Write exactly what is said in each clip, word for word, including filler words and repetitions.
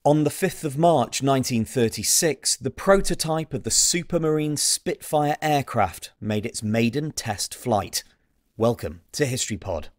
On the fifth of March nineteen thirty-six, the prototype of the Supermarine Spitfire aircraft made its maiden test flight. Welcome to HistoryPod.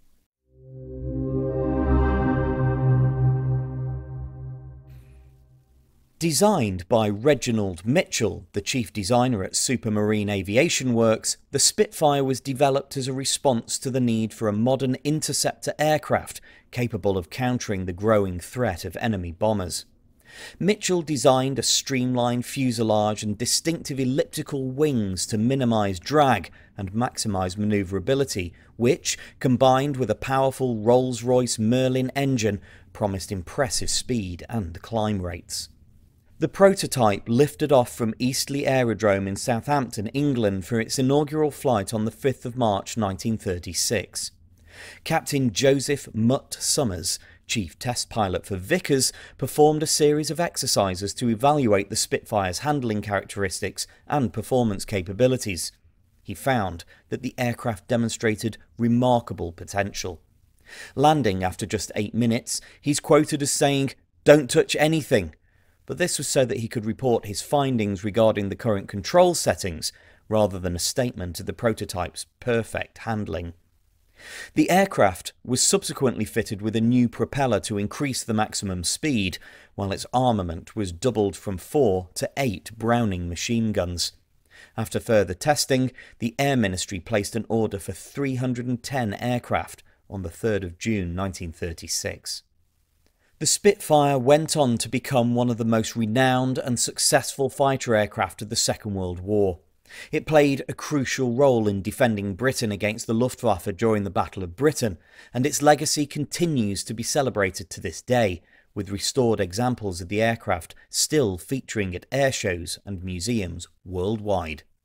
Designed by Reginald Mitchell, the chief designer at Supermarine Aviation Works, the Spitfire was developed as a response to the need for a modern interceptor aircraft capable of countering the growing threat of enemy bombers. Mitchell designed a streamlined fuselage and distinctive elliptical wings to minimise drag and maximise manoeuvrability, which, combined with a powerful Rolls-Royce Merlin engine, promised impressive speed and climb rates. The prototype lifted off from Eastleigh Aerodrome in Southampton, England for its inaugural flight on the fifth of March nineteen thirty-six. Captain Joseph Mutt Summers, chief test pilot for Vickers, performed a series of exercises to evaluate the Spitfire's handling characteristics and performance capabilities. He found that the aircraft demonstrated remarkable potential. Landing after just eight minutes, he's quoted as saying, "Don't touch anything." But this was so that he could report his findings regarding the current control settings, rather than a statement of the prototype's perfect handling. The aircraft was subsequently fitted with a new propeller to increase the maximum speed, while its armament was doubled from four to eight Browning machine guns. After further testing, the Air Ministry placed an order for three hundred ten aircraft on the third of June nineteen thirty-six. The Spitfire went on to become one of the most renowned and successful fighter aircraft of the Second World War. It played a crucial role in defending Britain against the Luftwaffe during the Battle of Britain, and its legacy continues to be celebrated to this day, with restored examples of the aircraft still featuring at air shows and museums worldwide.